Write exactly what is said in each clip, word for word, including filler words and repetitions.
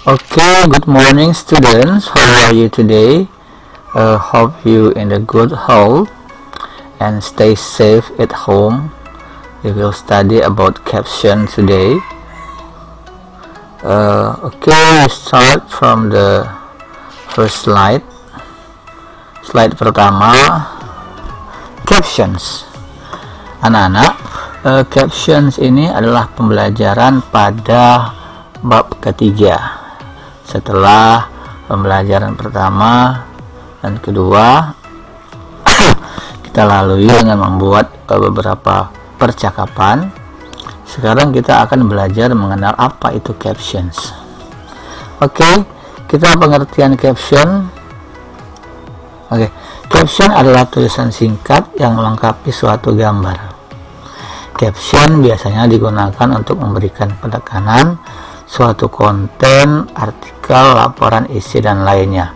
Okay, good morning students. How are you today? Uh, hope you in a good health and stay safe at home. We will study about caption today. Uh, okay, we start from the first slide. Slide pertama, captions. Anak-anak, uh, captions ini adalah pembelajaran pada bab ketiga. Setelah pembelajaran pertama dan kedua, kita lalui dengan membuat uh, beberapa percakapan. Sekarang kita akan belajar mengenal apa itu captions. Oke, okay, kita pengertian caption. Oke, okay. Caption adalah tulisan singkat yang melengkapi suatu gambar. Caption biasanya digunakan untuk memberikan penekanan suatu konten, artikel, laporan isi, dan lainnya.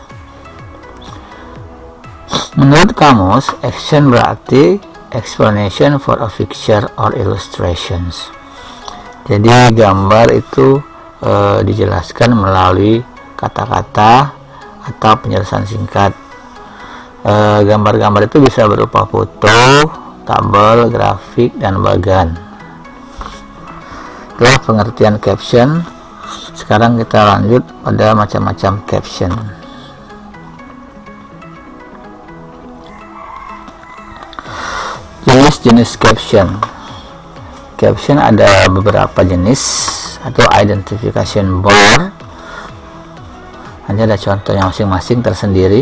Menurut kamus, action berarti explanation for a picture or illustrations. Jadi gambar itu e, dijelaskan melalui kata-kata atau penjelasan singkat. Gambar-gambar e, itu bisa berupa foto, tabel, grafik, dan bagan. Itulah pengertian caption. Sekarang kita lanjut pada macam-macam caption. Jenis-jenis caption. Caption ada beberapa jenis atau identification bar. Hanya ada contohnya masing-masing tersendiri.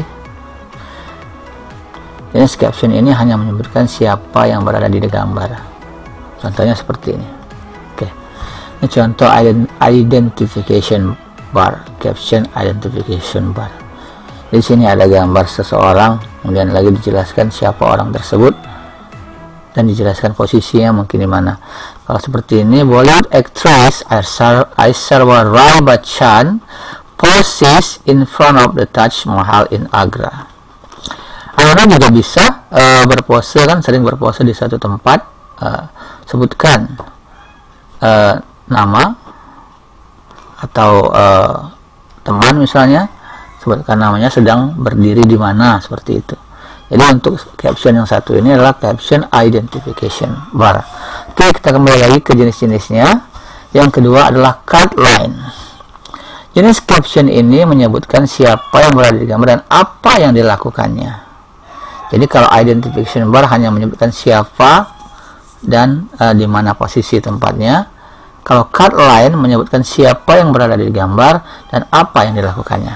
Jenis caption ini hanya menyebutkan siapa yang berada di gambar. Contohnya seperti ini. Oke. Ini contoh identification bar, caption identification bar. Di sini ada gambar seseorang, kemudian lagi dijelaskan siapa orang tersebut dan dijelaskan posisinya mungkin di mana. Kalau seperti ini, Bollywood actress Aishwarya Rai Bachchan poses in front of the Taj Mahal in Agra. Anak juga bisa uh, berpose, kan sering berpose di satu tempat. Uh, sebutkan uh, nama atau uh, teman misalnya, sebutkan namanya, sedang berdiri di mana, seperti itu. Jadi untuk caption yang satu ini adalah caption identification bar. Oke, kita kembali lagi ke jenis-jenisnya. Yang kedua adalah cut line. Jenis caption ini menyebutkan siapa yang berada di gambar dan apa yang dilakukannya. Jadi kalau identification bar hanya menyebutkan siapa dan uh, di mana posisi tempatnya. Kalau cut line menyebutkan siapa yang berada di gambar dan apa yang dilakukannya.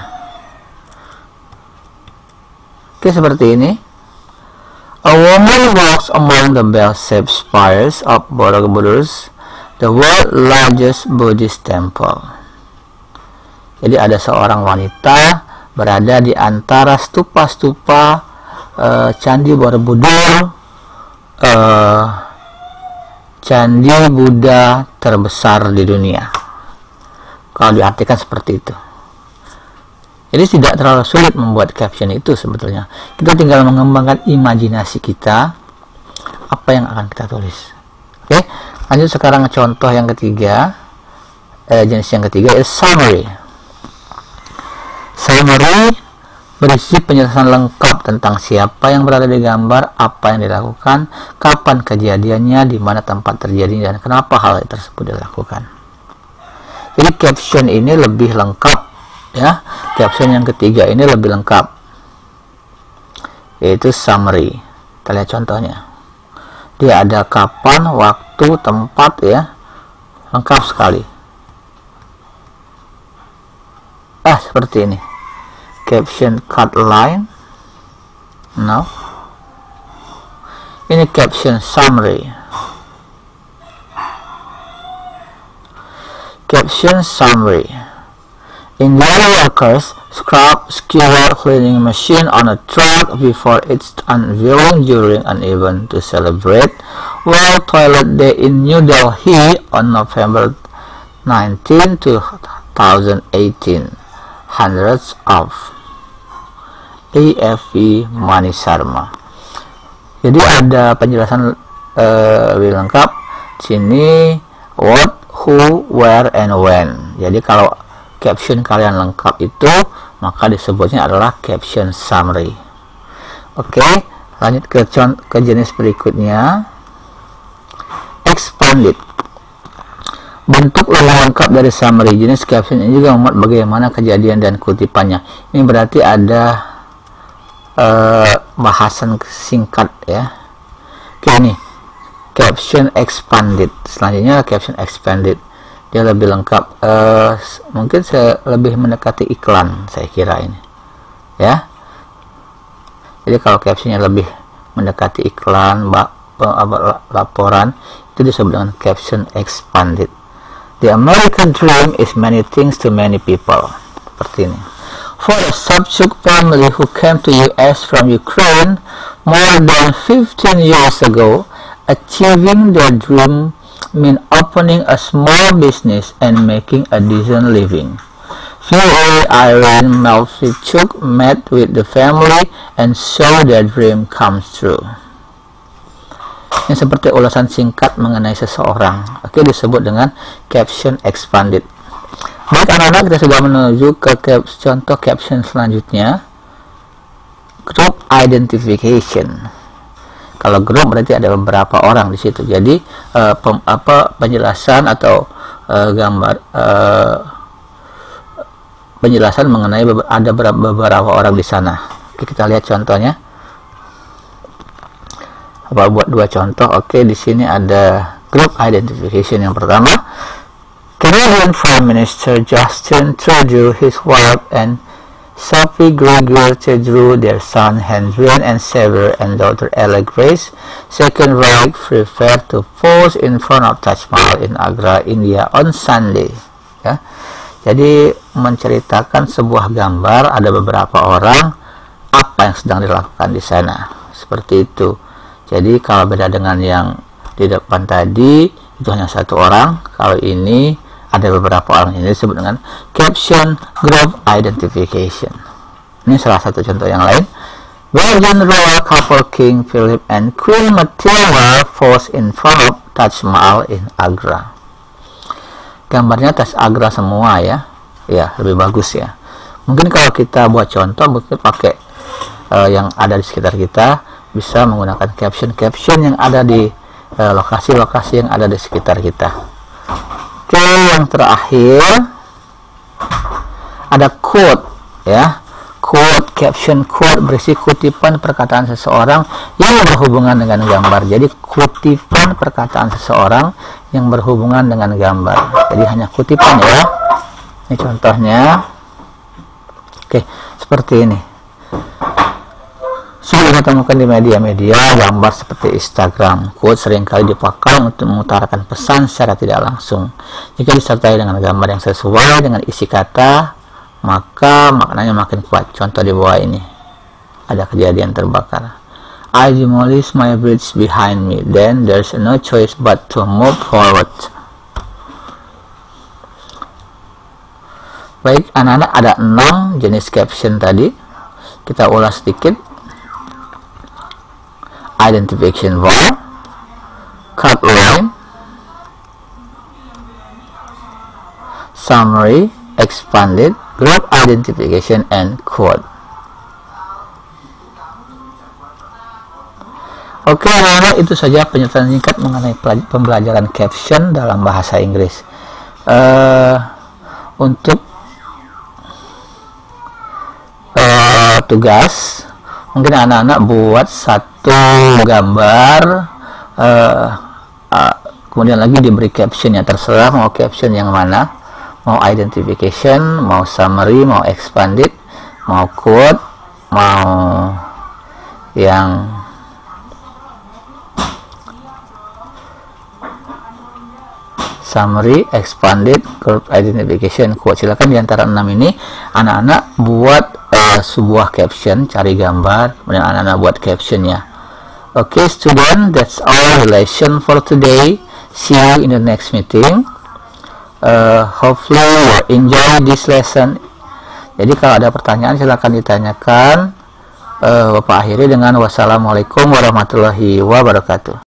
Oke, seperti ini. A woman walks among the bell-shaped spires of Borobudur, the world's largest Buddhist temple. Jadi ada seorang wanita berada di antara stupa-stupa uh, Candi Borobudur, uh, Candi Buddha terbesar di dunia. Kalau diartikan seperti itu. Jadi tidak terlalu sulit membuat caption itu sebetulnya. Kita tinggal mengembangkan imajinasi kita apa yang akan kita tulis. Oke, lanjut sekarang contoh yang ketiga. Eh, jenis yang ketiga is summary. Summary berisi penjelasan lengkap tentang siapa yang berada di gambar, apa yang dilakukan, kapan kejadiannya, di mana tempat terjadi, dan kenapa hal tersebut dilakukan. Jadi caption ini lebih lengkap, ya. Caption yang ketiga ini lebih lengkap, yaitu summary. Kita lihat contohnya. Dia ada kapan, waktu, tempat, ya, lengkap sekali. Ah, seperti ini. Caption cut line. Now, ini caption summary. Caption summary. Indian workers scrub skewer cleaning machine on a truck before its unveiling during an event to celebrate World Toilet Day in New Delhi on November nineteenth, two thousand eighteen. Hundreds of A F P Mani Sharma. Jadi ada penjelasan uh, lebih lengkap. Sini what, who, where, and when. Jadi kalau caption kalian lengkap itu, maka disebutnya adalah caption summary. Oke, lanjut ke, ke jenis berikutnya, expanded. Bentuk lebih lengkap dari summary. Jenis caption ini juga memuat bagaimana kejadian dan kutipannya. Ini berarti ada uh, bahasan singkat ya. Oke, ini caption expanded. Selanjutnya caption expanded, dia lebih lengkap. Uh, mungkin saya lebih mendekati iklan, saya kira ini ya. Jadi kalau captionnya lebih mendekati iklan, bak, laporan, itu disebut dengan caption expanded. The American dream is many things to many people. Seperti ini. For a Savchuk family who came to U S from Ukraine more than fifteen years ago, achieving their dream meant opening a small business and making a decent living. Phil Irene Melfichuk met with the family and saw their dream come true. Ini seperti ulasan singkat mengenai seseorang. Oke, disebut dengan caption expanded. Baik anak-anak, kita sudah menuju ke cap contoh caption selanjutnya, group identification. Kalau group berarti ada beberapa orang di situ. Jadi uh, pem, apa penjelasan atau uh, gambar uh, penjelasan mengenai ada beberapa orang di sana. Oke, kita lihat contohnya. Apa buat dua contoh? Oke, di sini ada group identification yang pertama. Canadian Prime Minister Justin Trudeau, his wife, and Sophie Gregoire Trudeau, their son Henrian and Xavier, and daughter Ella Grace, second wife, preferred to pose in front of Taj Mahal in Agra, India on Sunday. Ya, jadi menceritakan sebuah gambar, ada beberapa orang, apa yang sedang dilakukan di sana, seperti itu. Jadi kalau beda dengan yang di depan tadi, itu hanya satu orang. Kalau ini ada beberapa orang. Ini disebut dengan caption group identification. Ini salah satu contoh yang lain. Belgian royal couple King Philip and Queen Matilda pose in front of Taj Mahal in Agra. Gambarnya Taj Agra semua ya. Ya, lebih bagus ya. Mungkin kalau kita buat contoh, mungkin pakai uh, yang ada di sekitar kita, bisa menggunakan caption-caption yang ada di lokasi-lokasi uh, yang ada di sekitar kita. Oke, yang terakhir ada quote ya. Quote, caption quote berisi kutipan perkataan seseorang yang berhubungan dengan gambar. Jadi kutipan perkataan seseorang yang berhubungan dengan gambar. Jadi hanya kutipan ya. Ini contohnya. Oke, seperti ini. Sudah kita temukan di media-media gambar seperti Instagram. Quote seringkali dipakai untuk mengutarakan pesan secara tidak langsung. Jika disertai dengan gambar yang sesuai dengan isi kata, maka maknanya makin kuat. Contoh di bawah ini. Ada kejadian terbakar. I demolish my bridge behind me. Then there's no choice but to move forward. Baik, anak-anak, ada enam jenis caption tadi. Kita ulas sedikit. Identification bar, cut line, summary, expanded, group identification, and quote. Oke, anak-anak, itu saja penyelesaian singkat mengenai pembelajaran caption dalam bahasa Inggris. Uh, untuk uh, tugas, mungkin anak-anak buat satu gambar, uh, uh, kemudian lagi diberi caption ya, terserah mau caption yang mana, mau identification, mau summary, mau expanded, mau quote, mau yang summary, expanded, group identification, quote. Silakan di antara enam ini anak-anak buat uh, sebuah caption, cari gambar, kemudian anak-anak buat captionnya. Oke, okay, student, that's all relation for today. See you in the next meeting. Uh, hopefully you enjoy this lesson. Jadi kalau ada pertanyaan silakan ditanyakan. Uh, Bapak akhiri dengan wassalamualaikum warahmatullahi wabarakatuh.